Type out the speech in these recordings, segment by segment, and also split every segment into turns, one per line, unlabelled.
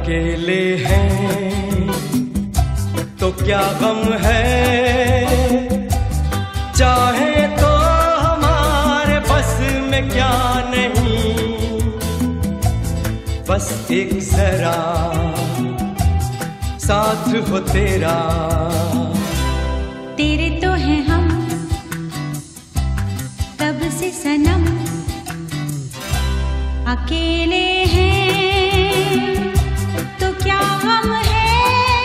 अकेले हैं तो क्या गम है, चाहे तो हमारे बस में क्या नहीं, बस एक जरा साथ हो तेरा।
तेरे तो हैं हम तब से सनम, अकेले हैं तो क्या गम है,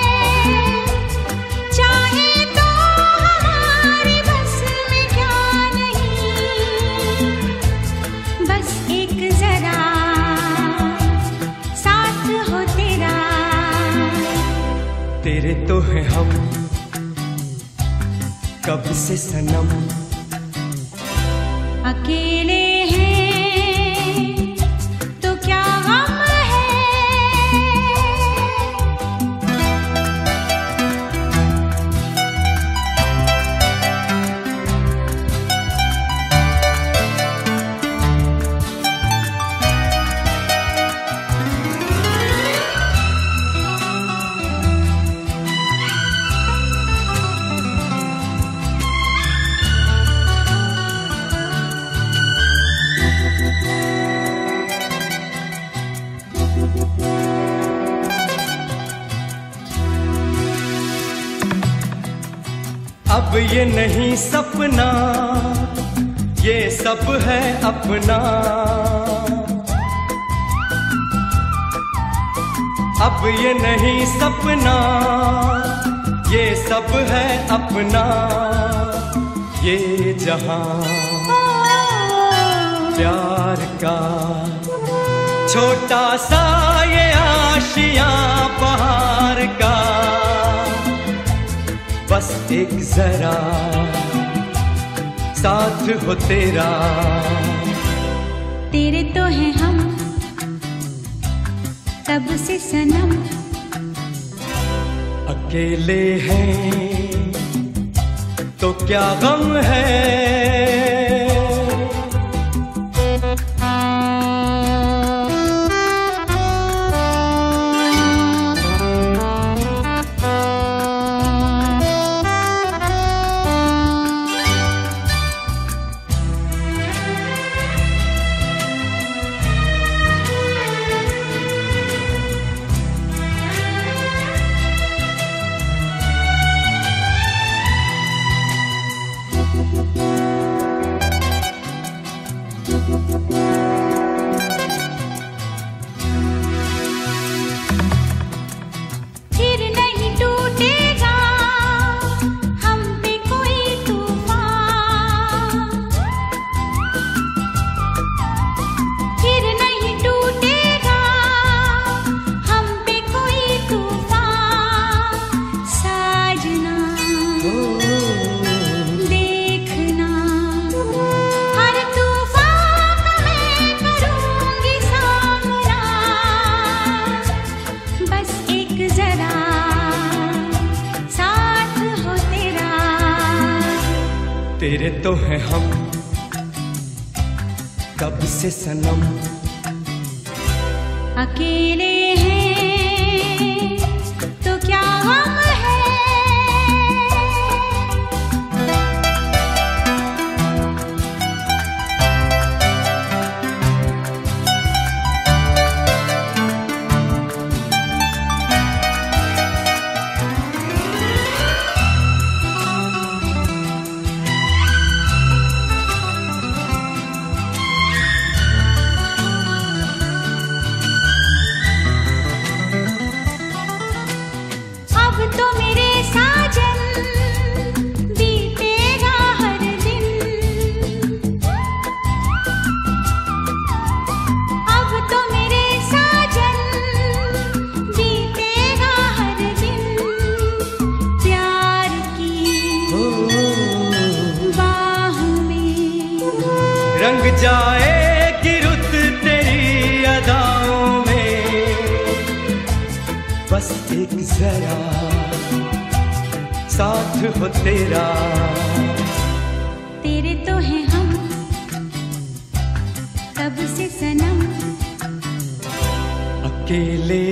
चाहे तो हमारे बस में क्या नहीं, बस एक जरा साथ हो तेरा।
तेरे तो हैं हम कब से सनम,
अकेले हैं तो क्या गम है।
अब ये नहीं सपना, ये सब है अपना, अब ये नहीं सपना, ये सब है अपना, ये जहां प्यार का छोटा सा ये आशियां बहार का, बस एक जरा साथ हो तेरा।
तेरे तो हैं हम तब से सनम,
अकेले हैं तो क्या गम है।
फिर नहीं टूटेगा हम पे कोई तूफान, फिर नहीं टूटेगा हम पे कोई तूफान, साजना देखना हर तूफान का मैं करूंगी सामना, बस एक जरा साथ हो तेरा।
तेरे तो हैं हम कब से सनम,
अकेले हैं तो क्या गम है। अब तो मेरे साजन बीतेगा हर दिन, अब तो मेरे साजन बीतेगा हर दिन, प्यार की बाह में
रंग जाएगी रुत तेरी अदाओं में, बस एक जरा साथ हो तेरा।
तेरे तो हैं हम तब से सनम,
अकेले